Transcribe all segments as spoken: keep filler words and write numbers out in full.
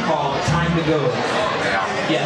called Time to Go. Yes.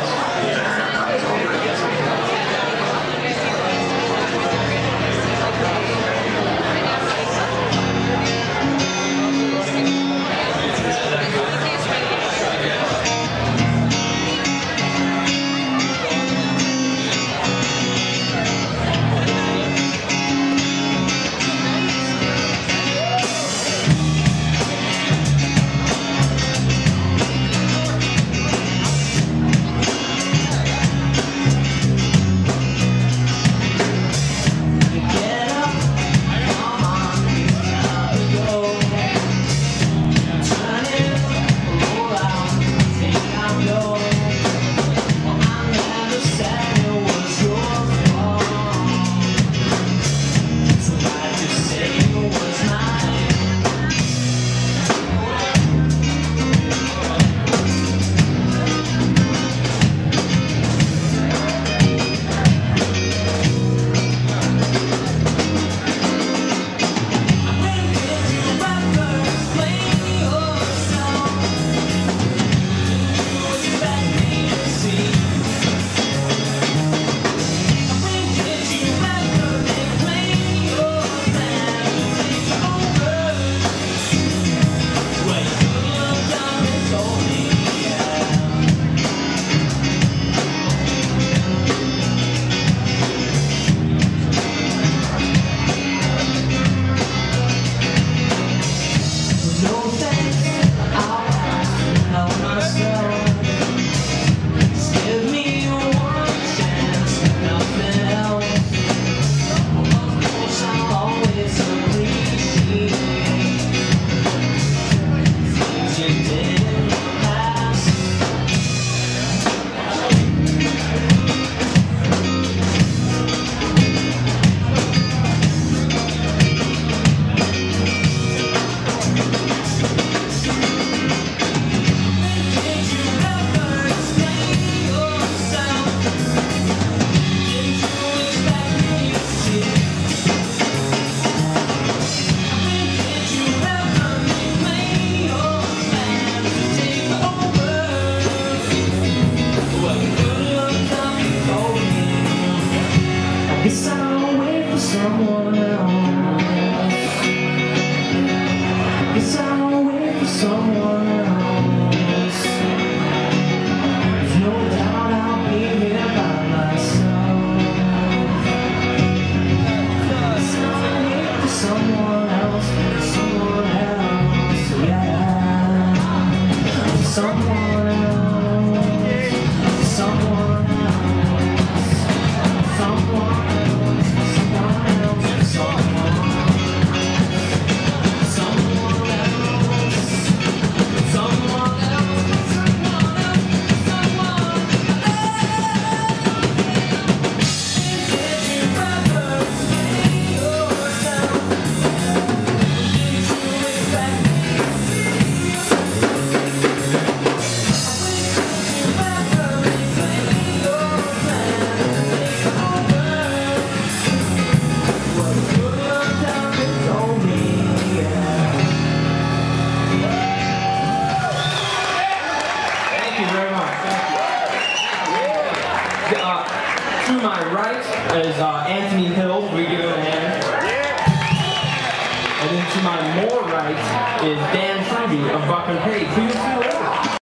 Guess I'll wait for someone else. Guess I'll wait for someone else. There's no doubt I'll be here by myself. Guess I'll wait for someone else, someone else, yeah. Someone else, someone else, someone. To my right is uh, Anthony Hill. We give him a hand. And then to my more right is Dan Truby of Buck and Page. Please